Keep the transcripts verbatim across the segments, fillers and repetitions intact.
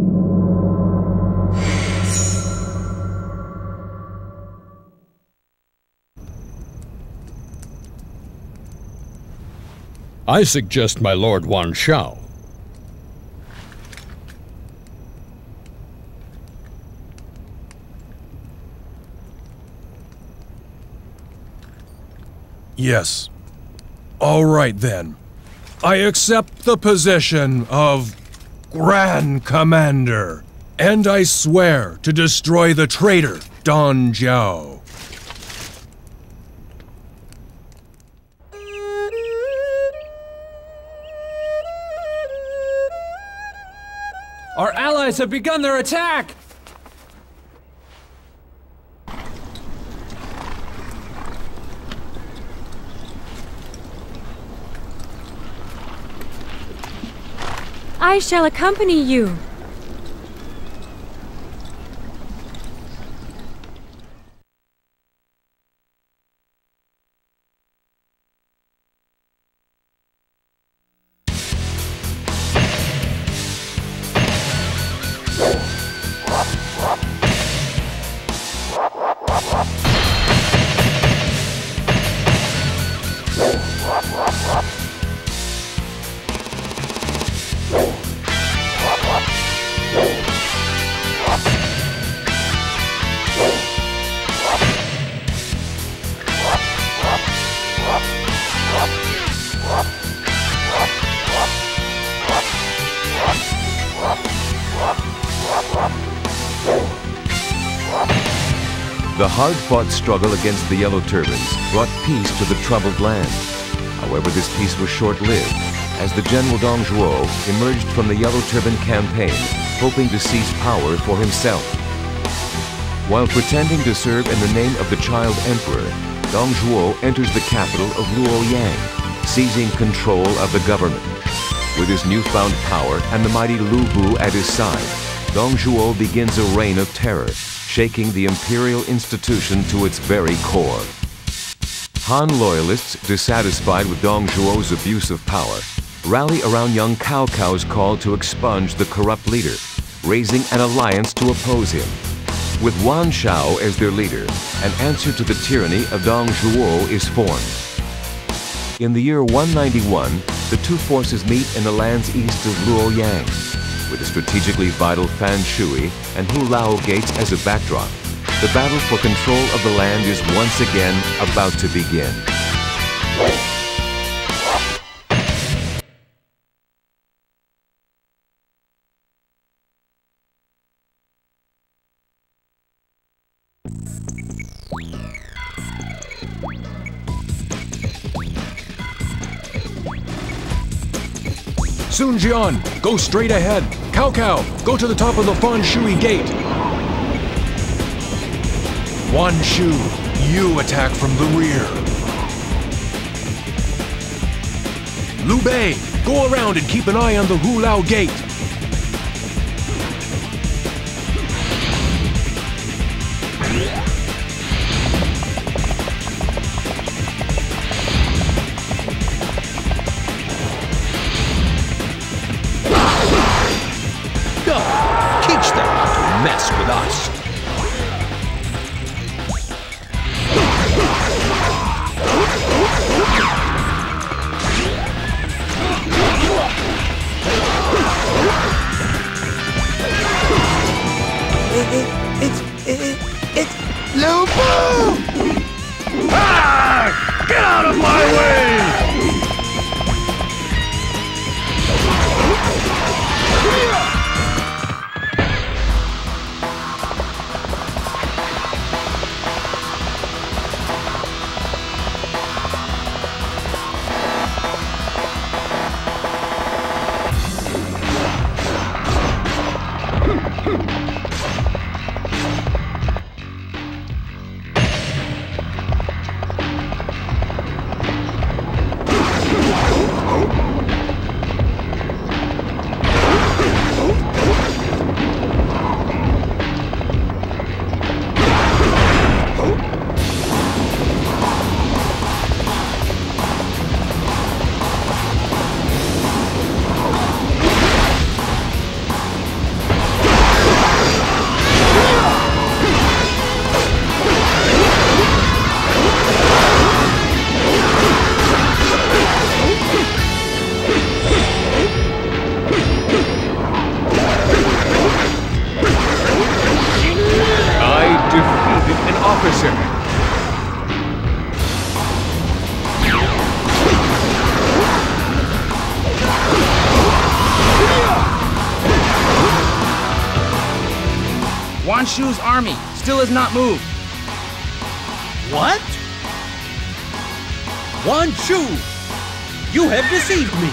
I suggest my lord Wan Xiahou. Yes. All right then. I accept the position of Grand Commander, and I swear to destroy the traitor Don Jiao. Our allies have begun their attack! I shall accompany you. The hard-fought struggle against the Yellow Turbans brought peace to the troubled land. However, this peace was short-lived, as the General Dong Zhuo emerged from the Yellow Turban campaign, hoping to seize power for himself. While pretending to serve in the name of the Child Emperor, Dong Zhuo enters the capital of Luoyang, seizing control of the government. With his newfound power and the mighty Lu Bu at his side, Dong Zhuo begins a reign of terror, shaking the imperial institution to its very core. Han loyalists, dissatisfied with Dong Zhuo's abuse of power, rally around young Cao Cao's call to expunge the corrupt leader, raising an alliance to oppose him. With Wan Xiahou as their leader, an answer to the tyranny of Dong Zhuo is formed. In the year one ninety-one, the two forces meet in the lands east of Luoyang. With the strategically vital Fan Shui and Hu Lao Gates as a backdrop, the battle for control of the land is once again about to begin. Sun Jian, go straight ahead. Cao Cao, go to the top of the Fan Shui Gate. Wan Shu, you attack from the rear. Liu Bei, go around and keep an eye on the Hu Lao Gate. Teach them how to mess with us. It, it, it's it, it's Lu Bu! Ah! Get out of my way! Shu's army still has not moved. What? Wan Shu! You have deceived me!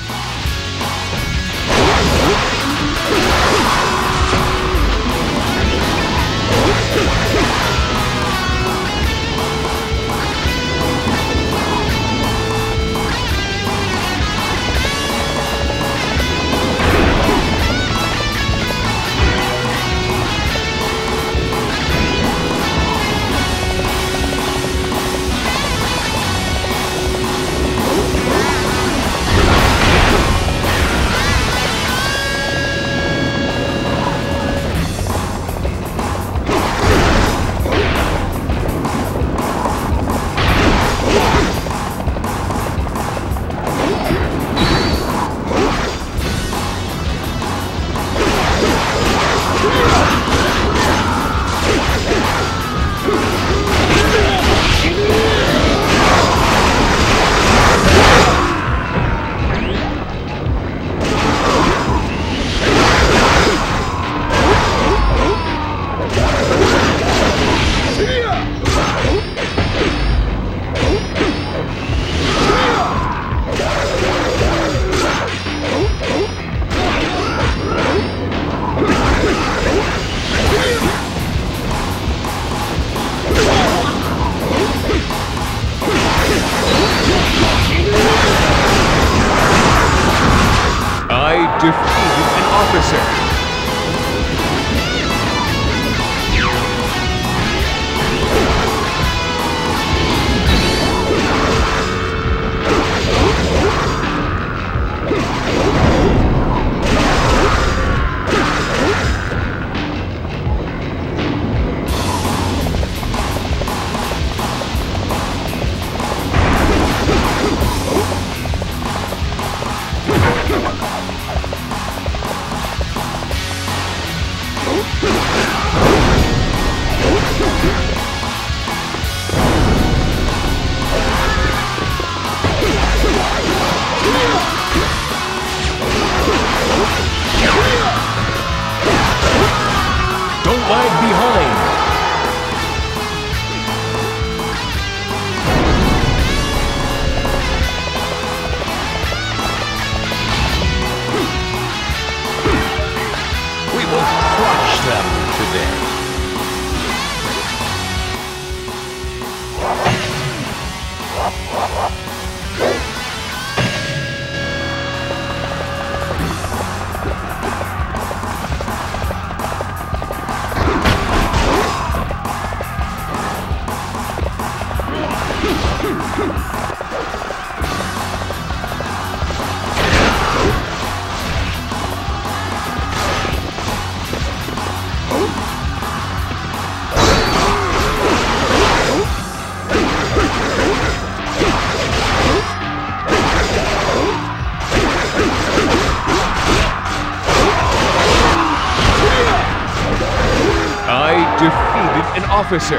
Defeated an officer.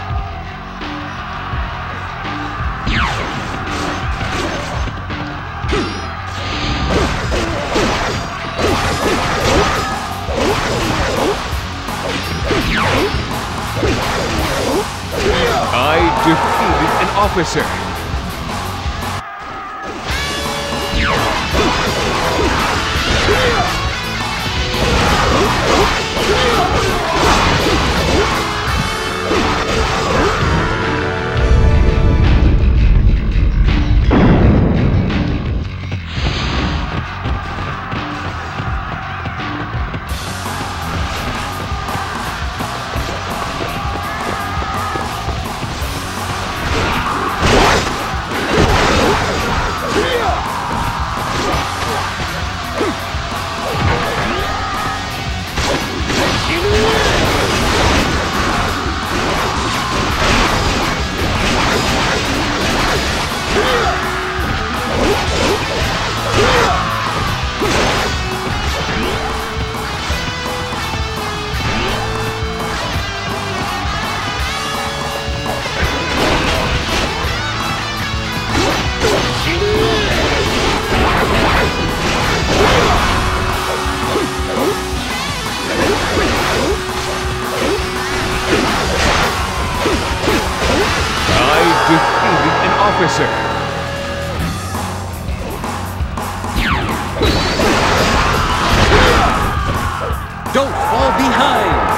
I defeated an officer. Don't fall behind!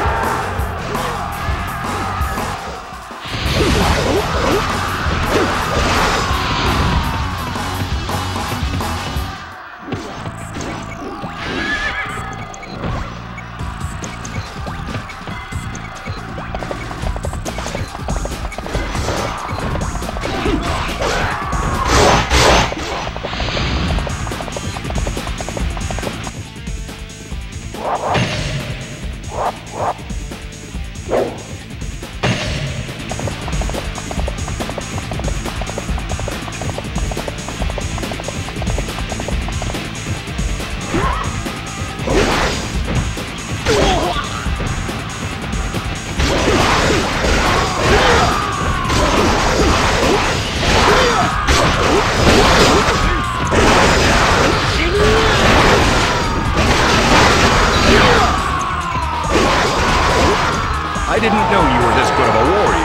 I didn't know you were this good of a warrior.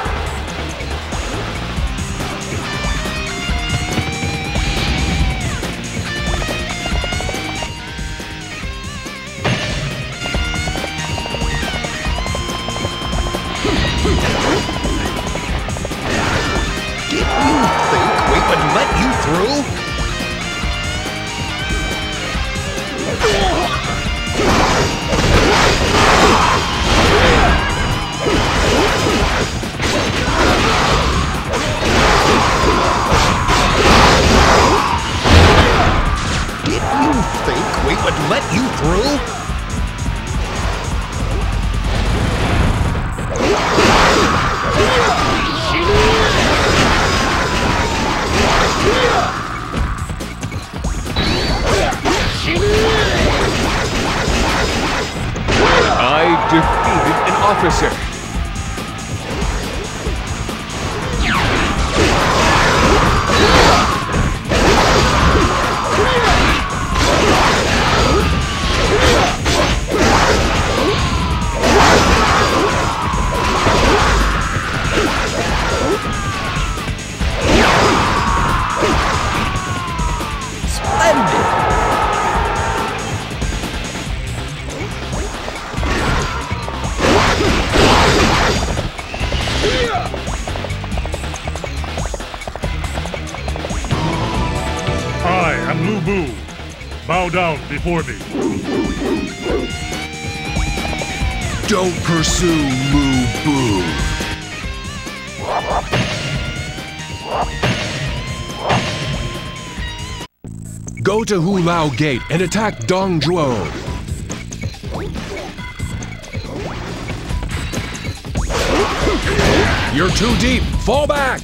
Did you think we would let you through? Did you think we would let you through? I defeated an officer. Bow down before me. Don't pursue Musou. Go to Hu Lao Gate and attack Dongzhuo. You're too deep. Fall back.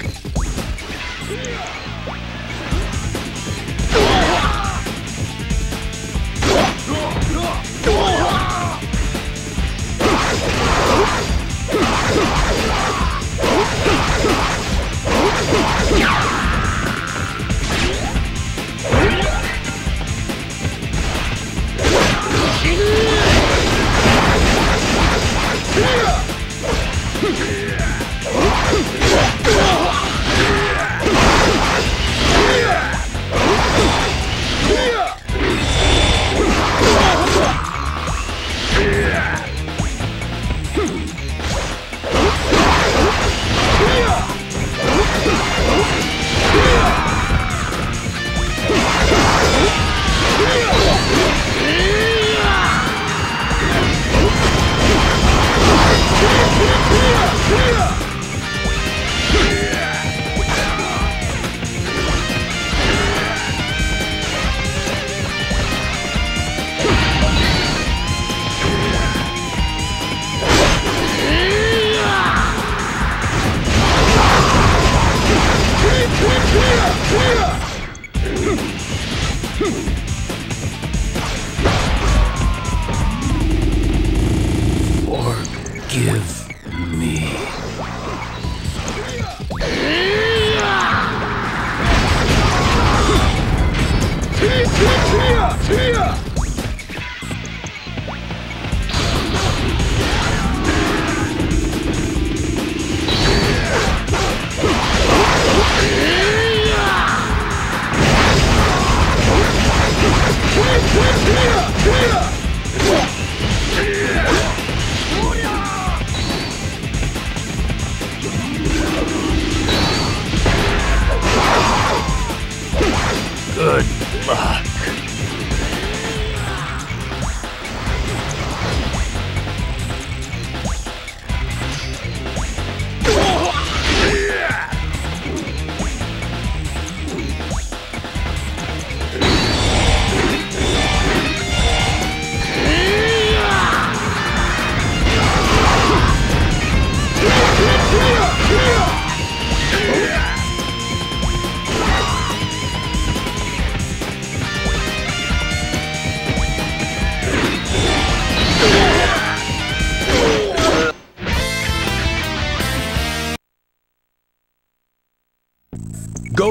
Forgive me.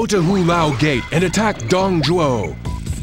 Go to Hu Lao Gate and attack Dongzhuo.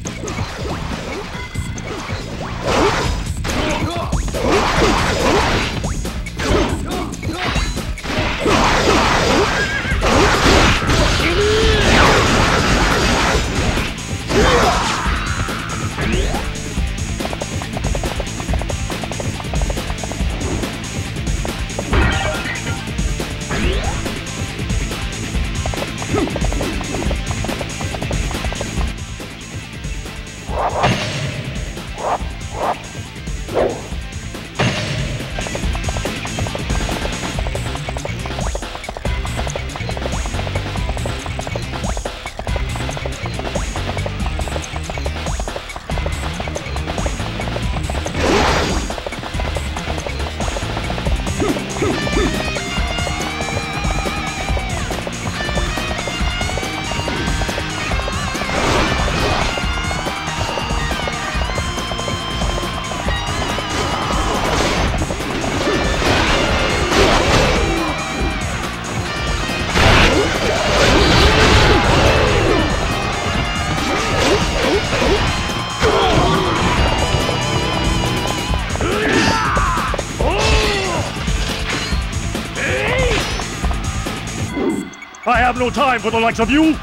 I have no time for the likes of you!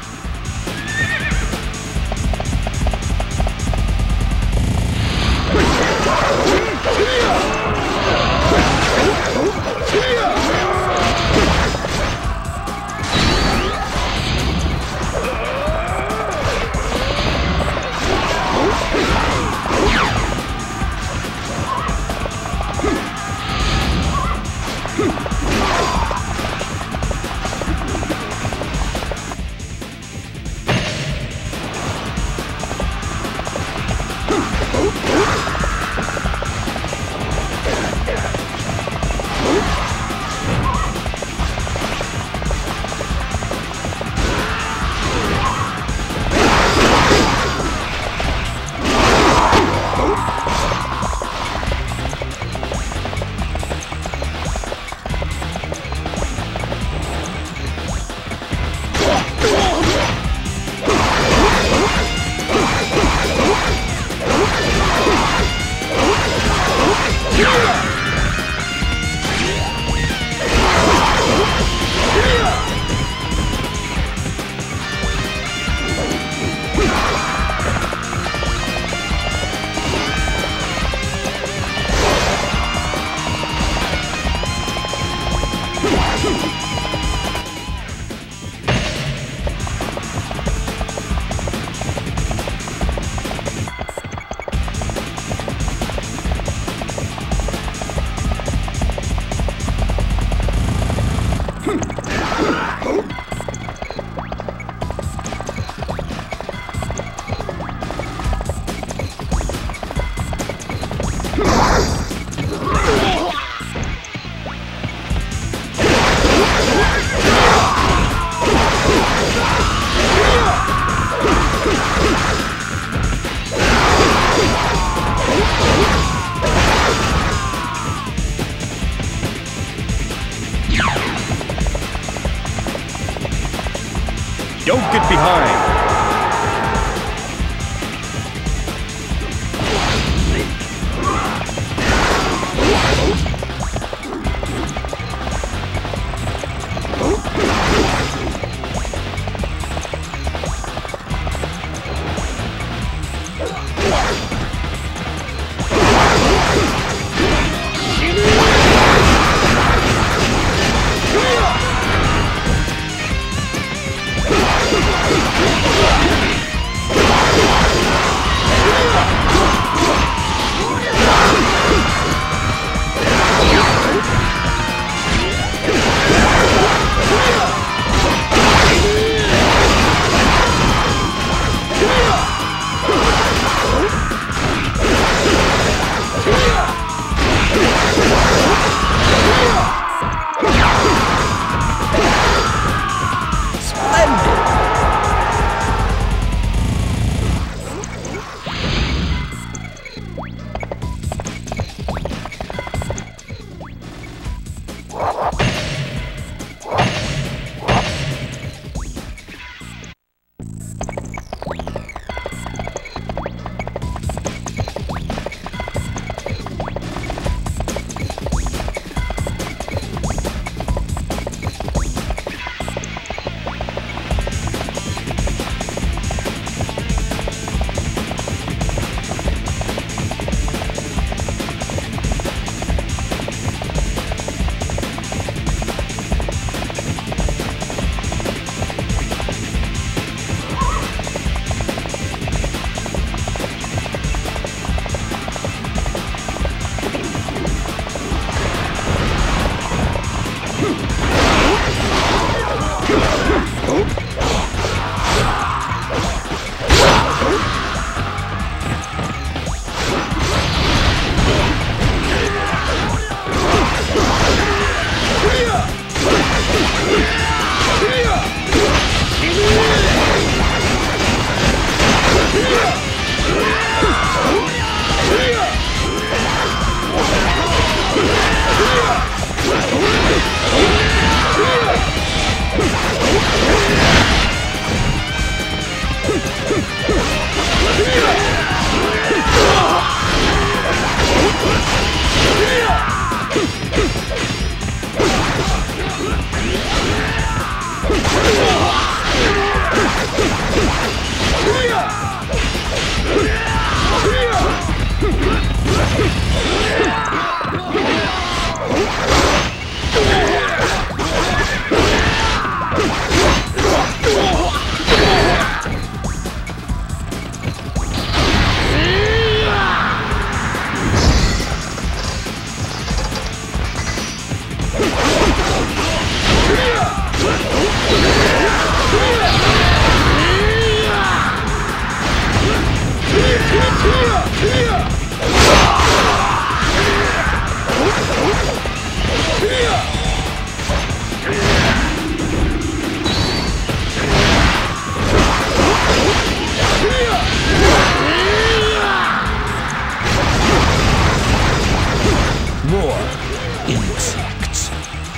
More insects.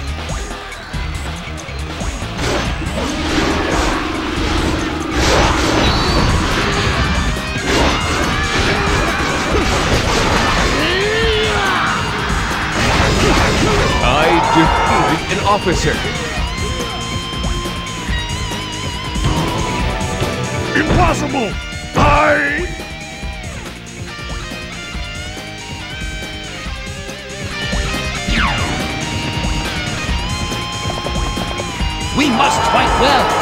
I defeated an officer. Impossible! I... We must fight well.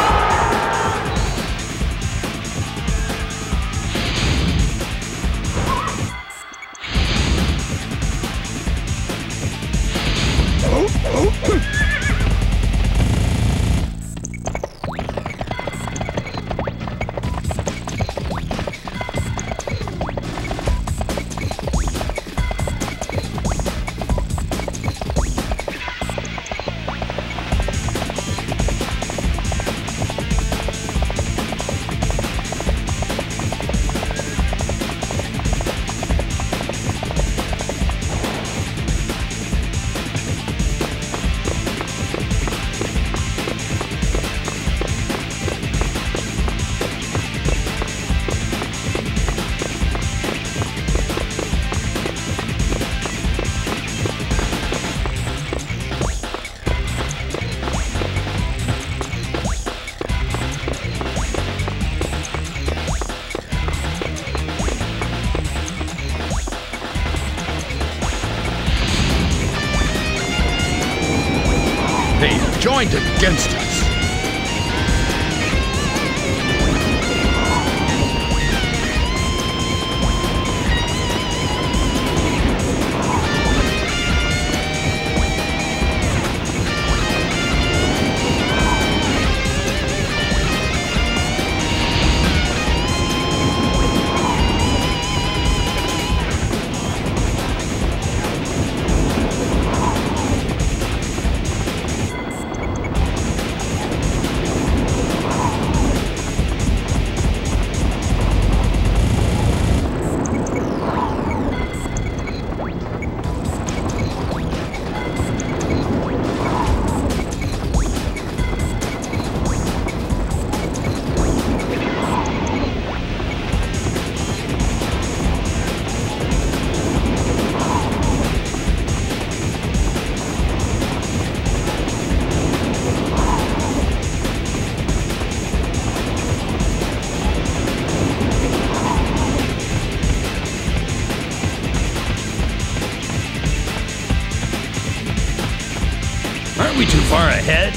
They've joined against us. Aren't we too far ahead?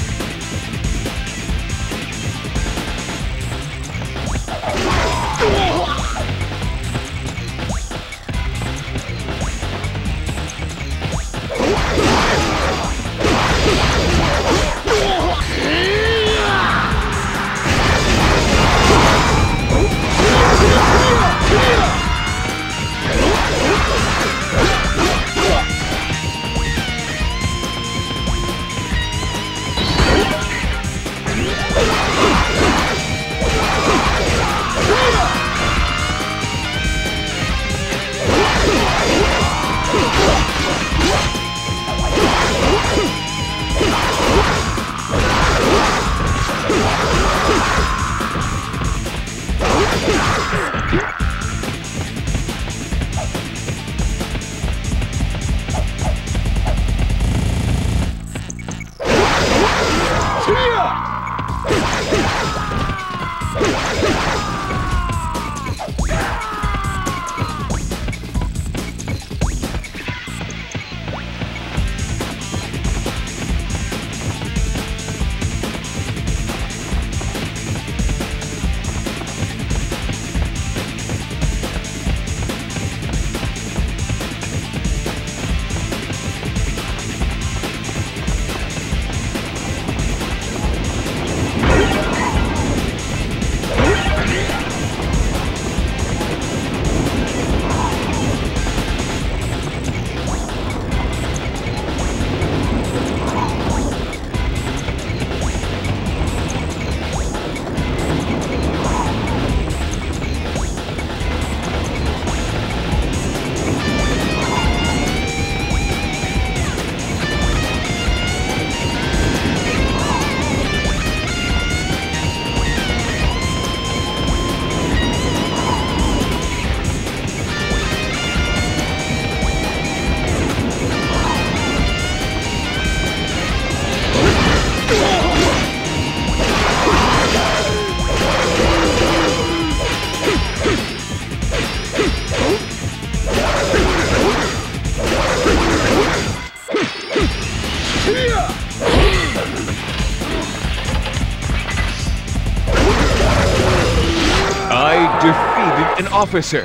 officer.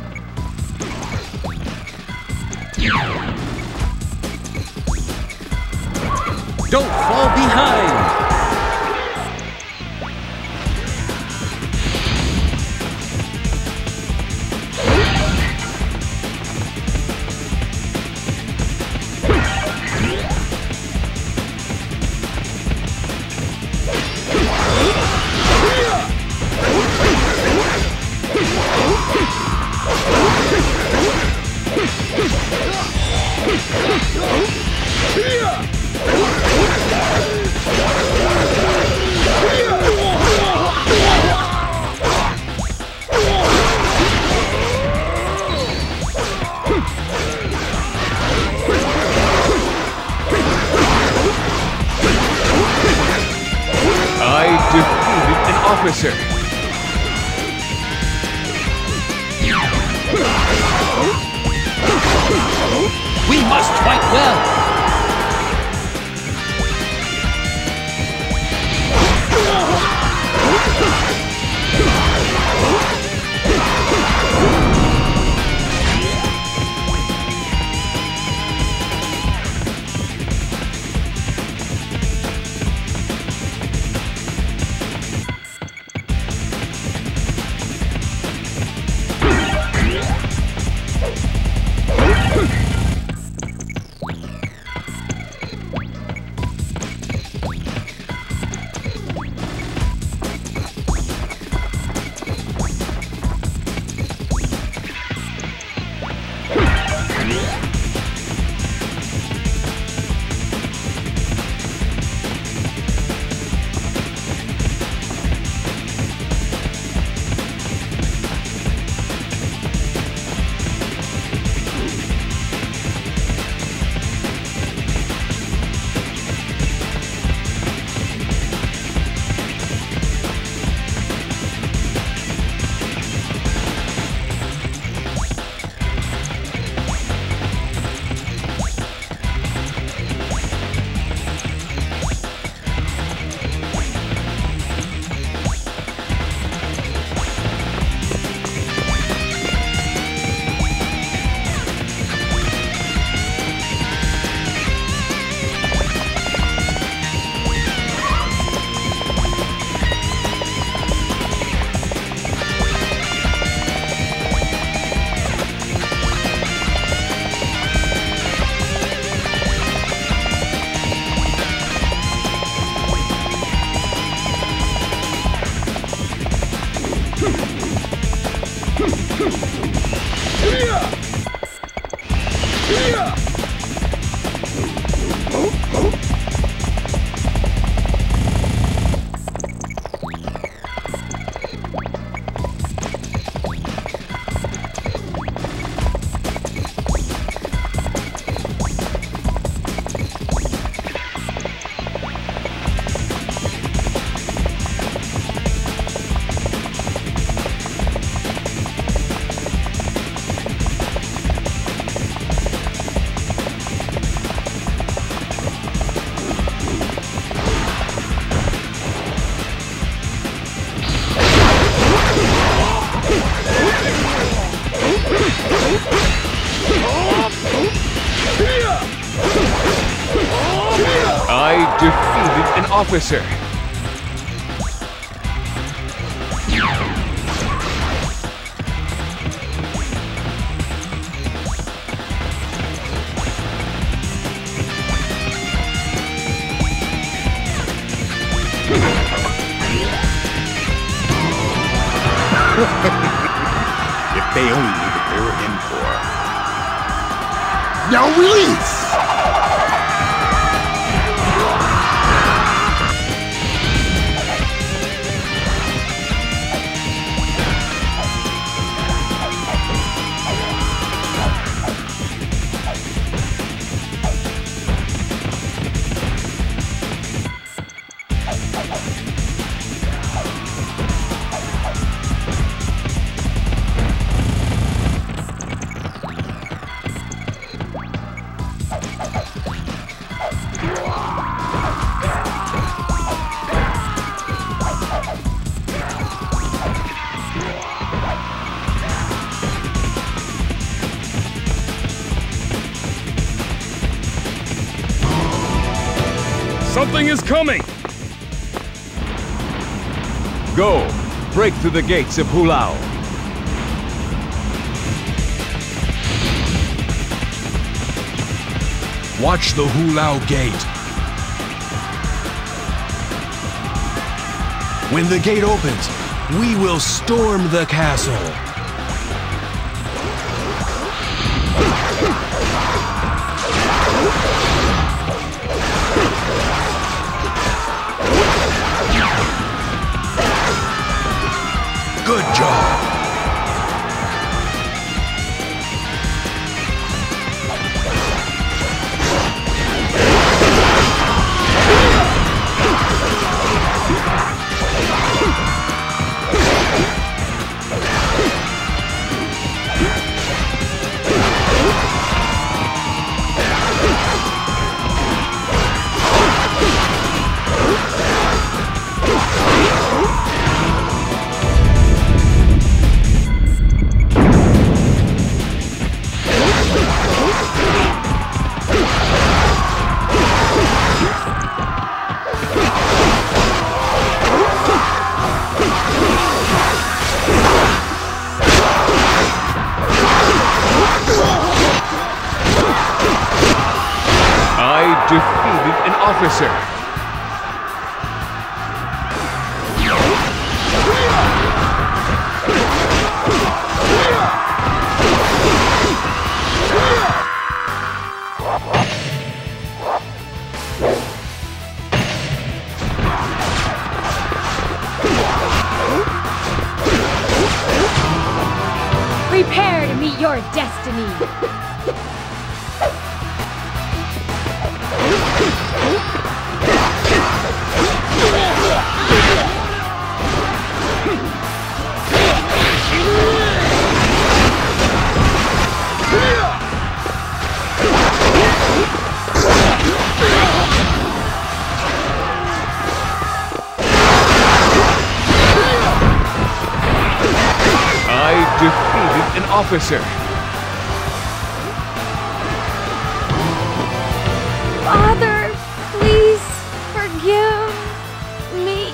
Don't fall behind! Officer. We must fight well. I defeated an officer. If they only knew what they were in for. Now release! Something is coming! Go! Break through the gates of Hu Lao. Watch the Hu Lao Gate. When the gate opens, we will storm the castle. Good job. Defeated an officer. Prepare to meet your destiny. Defeated an officer. Father, please forgive me.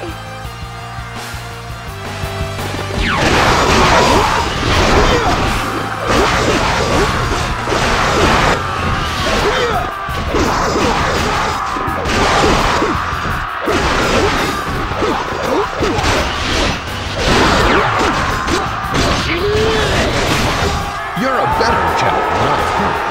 You're a better general than I've heard.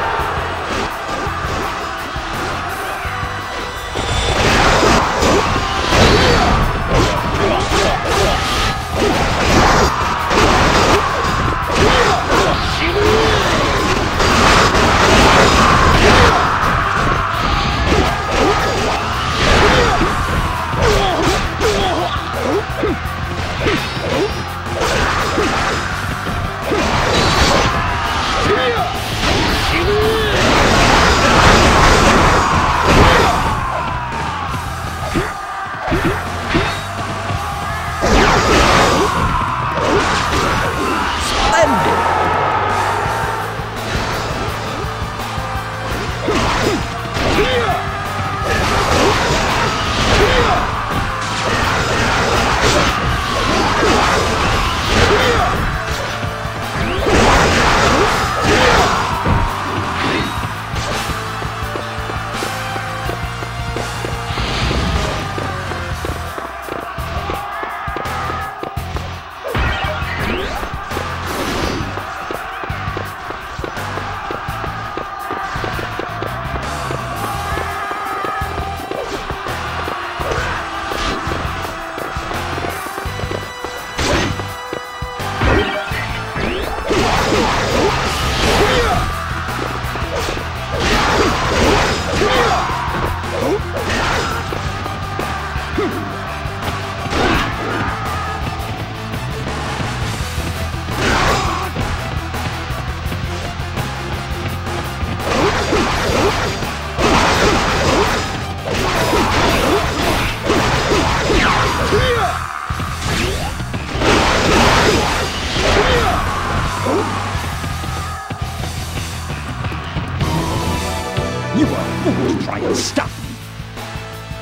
You are a fool to try and stop me.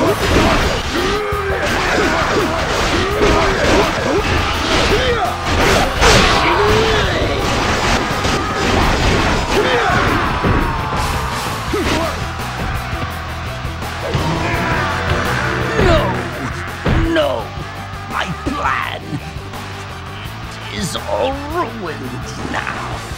No! My plan is all ruined now.